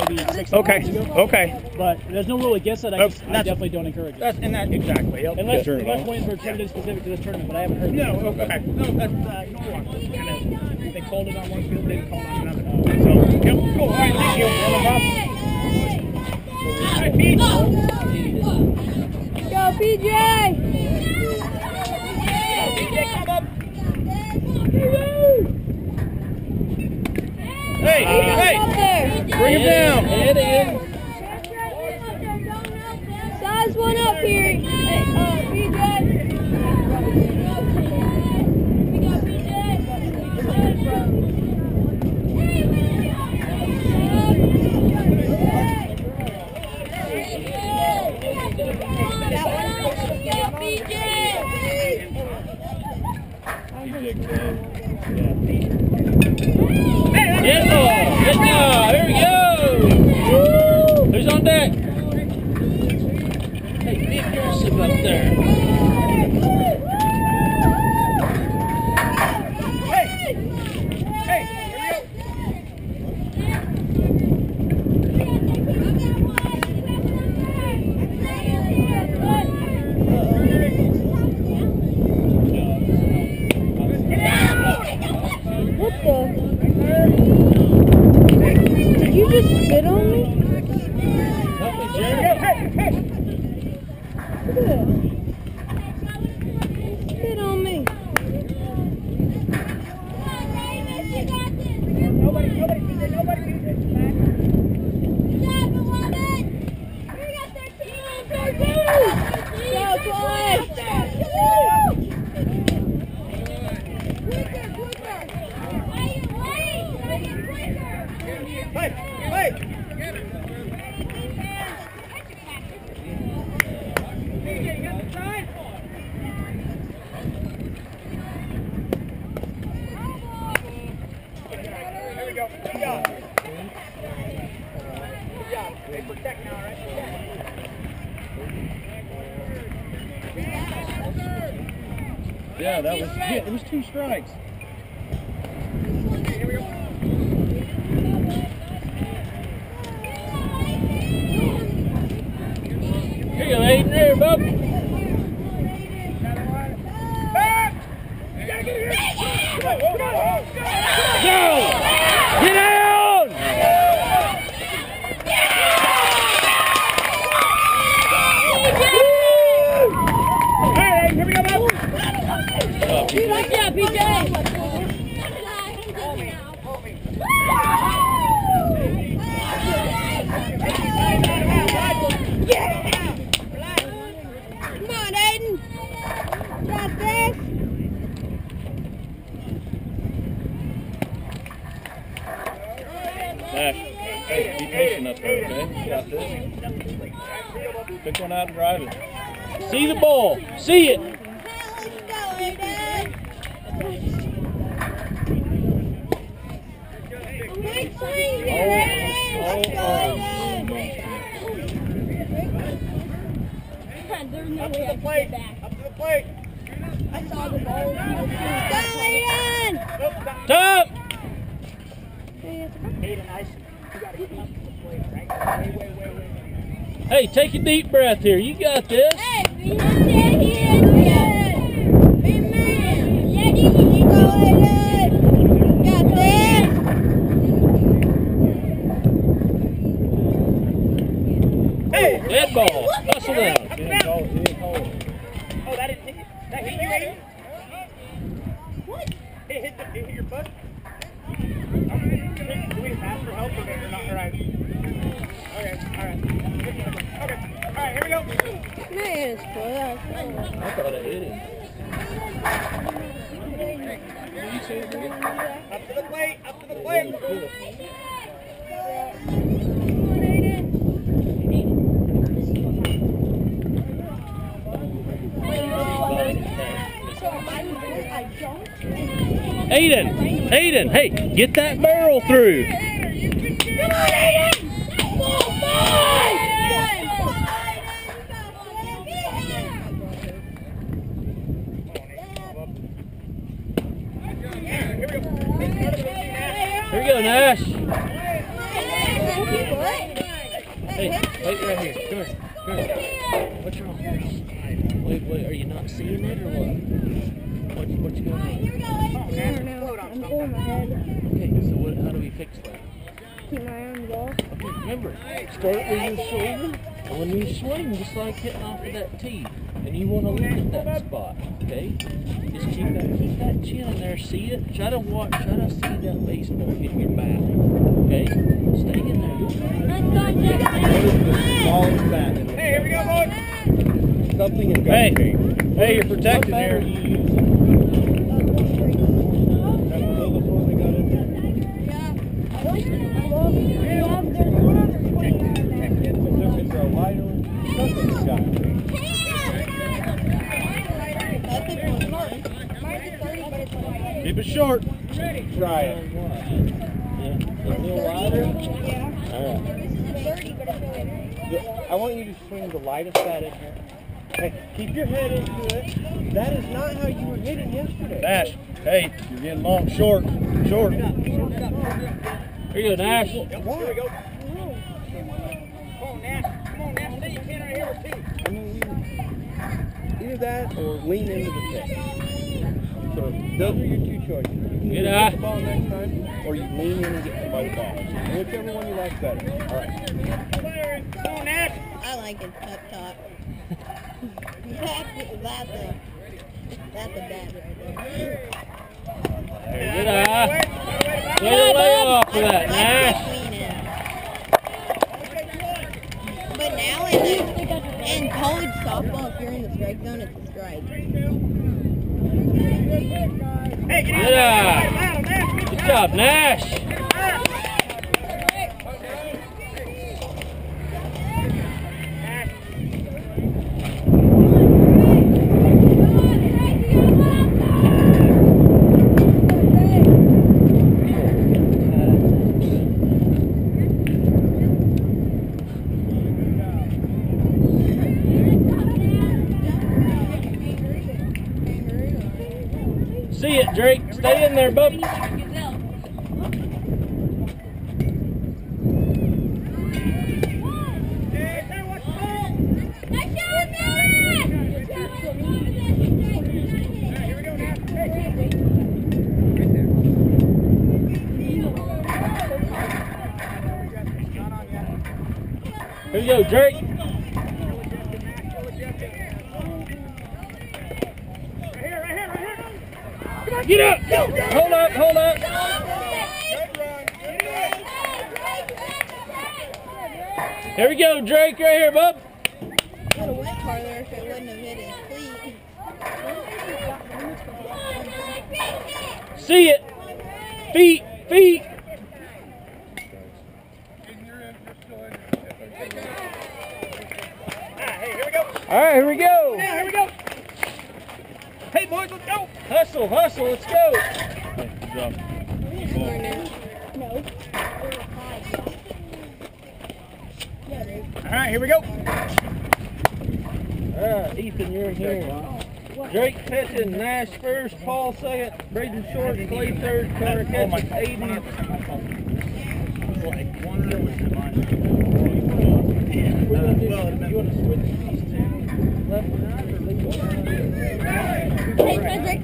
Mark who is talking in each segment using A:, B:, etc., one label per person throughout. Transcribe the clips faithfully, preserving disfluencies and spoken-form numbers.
A: maybe six
B: Okay.
A: months ago.
B: Okay.
A: But there's no rule against it. I, just, I definitely don't encourage it.
B: That's and that exactly. Yep.
A: Unless,
B: Sure.
A: unless Williamsburg turned it specific to this tournament, but I haven't heard.
B: No. Okay. No. That's uh, no one. Kind of, they called it on one field, they didn't call it on another. So, yep. Cool. All right. Thank you. No problem. All right, Pete.
C: Go, P J!
B: P J, come up. Hey, hey,
C: Up there.
B: bring him down.
A: Head in.
C: Size one up here. Hey, uh, P J. We got P J.
A: Good ball. Good job. Here we go. Who's on deck? Hey, be aggressive up there.
B: Hey, hey, here we go.
C: What the? Did you just spit on me?
A: Help me, Jeremy.
B: Hey, hey.
C: Look at that. Spit on me.
B: Nobody, nobody, P J, nobody, P J.
C: Go, Clay.
B: Hey, hey. Here we go. Good job. Good job. They protect now, all right?
A: Yeah, that was yeah, it was two strikes.
B: Here we go.
A: Here you go, Aiden. There, bub.
B: Back! You gotta get here. Come on, come on.
A: Go! Get down!
B: Hey, here we go, bub.
C: Good job, P J. Come on, Aiden. Got this.
A: Nash, hey, be patient up there, okay? You got this. Pick one out and drive it. See the ball. See it.
C: Let's go, Aiden. Nice swing here, Aiden. Let's go, Aiden. There's no
B: Up to
C: way I
B: the
C: can
B: plate.
C: get back.
B: Up to the plate.
C: I saw the ball. Go, Aiden.
B: Nope, stop.
A: Top!
B: Aiden, nice. You gotta get up to the plate, right? Wait, wait, wait, wait.
A: Hey, take a deep breath here. You got this.
C: Hey, be man here. Be man. Yeah, you can go, Aiden. Got this.
B: Hey!
A: Dead ball. Hustle down.
B: Up and down. Oh, that didn't hit you. That hit you, Aiden?
C: What?
B: It hit, the, it hit your foot? Do we ask for help or or not? All right. Okay, all right. Okay, all right, here we go.
C: Man, it's cool.
A: I thought it hit him. You see it, Greg?
B: Up to the plate, up to the plate.
A: Aiden, Aiden, hey, get that barrel through.
C: Come on, Aiden! Ball five!
A: Here we go, Nash.
C: What?
A: Hey, wait right here. Come here. Come here. What's wrong? Wait, wait. Are you not seeing it or what? What, what's going on?
C: I don't know. I'm pulling my head.
A: Okay, so what, how do we fix that?
C: Keep my arms off.
A: Okay, remember, start with your shoulder, and when you swing, just like hitting off of that tee, and you want to look at that spot, okay? Just keep that, keep that chin in there, see it? Try to watch, try to see that baseball hit your back, okay? Stay in there.
B: Ball is back. Hey, here we go, boys. Something is
A: Hey,
B: hey, you're protected
A: what
B: here.
A: bat are you using?
B: That's the littlest one we got in there. If it's a lighter, something's got to be. Keep it short. Try it.
A: Yeah, a little wider? All right.
B: I want you to swing the lightest bat in here. Hey, keep your head into it. That is not how you were hitting yesterday.
A: Nash, hey, you're getting long, short, short. Here you go, Nash.
B: Here we go.
C: Oh.
B: Come on, Nash. Come on, Nash. Stay your chin right here with two. I mean, either that or lean into the pitch. So those are your two choices. You can
A: Get
B: either
A: out.
B: hit the ball next time, or you lean in and get somebody the ball. Whichever one you like better. All right. Come on, Nash.
C: I like it up top. That's, that's a, that's a bad right there.
A: Get out. Get a lay off of that, Nash.
C: But now in, the, in college softball, if you're in the strike zone, it's a strike.
B: Hey, get
A: Get
B: out.
A: out. Good job, Nash. See it, Drake. Stay in there, bub. Here you go, Drake. Get up! Hold up, hold up. Here we go, Drake, right here, bub.
C: It would have went farther if it wouldn't have hit his cleat.
A: See it. Feet, feet. All right, here we go.
B: Yeah, here we go. Hey, boys, let's go.
A: Hustle, hustle, let's go.
C: No.
B: All right, here we go.
A: All right, Ethan, you're in here. Drake pitching, Nash first, Paul second, Braden short, Clay third, Carter catches, Aiden.
B: Like one of those in mine.
A: Well, you want to switch these two, left and right, or leave one?
C: Hey, Frederick.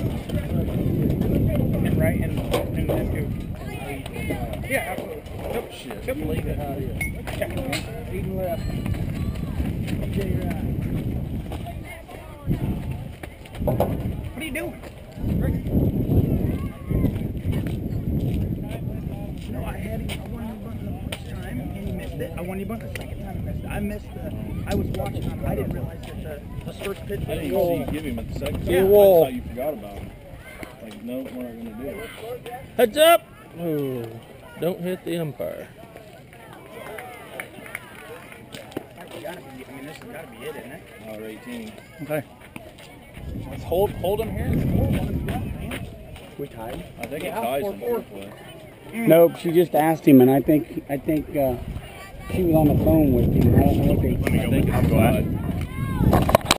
B: And right, and, and then go. Yeah, absolutely.
A: Nope, shit. Leave it how it is. Eden left. Jay right.
B: What are you doing? No, I had him. I won you bunt the first time, and he missed it. I won you bunt the second time, and missed it. I missed the. I was watching him. I didn't realize that the, the first pitch
A: I
B: was
A: didn't
B: roll.
A: see you give him at the second time.
B: Yeah.
A: I thought you forgot about him. Like, no, we're not going to do it. Heads up! Ooh, don't hit the umpire.
B: Gotta be, I mean, this has got to be it, isn't it?
A: Hour eighteen.
B: Okay. Let's hold hold him here. Hold him, man.
D: We tied?
A: I think it
B: Yeah,
A: ties
B: four,
A: him
B: four.
A: this way.
D: Nope, she just asked him, and I think I think uh, she was on the phone with him. I don't know what they.
A: I think it's tied.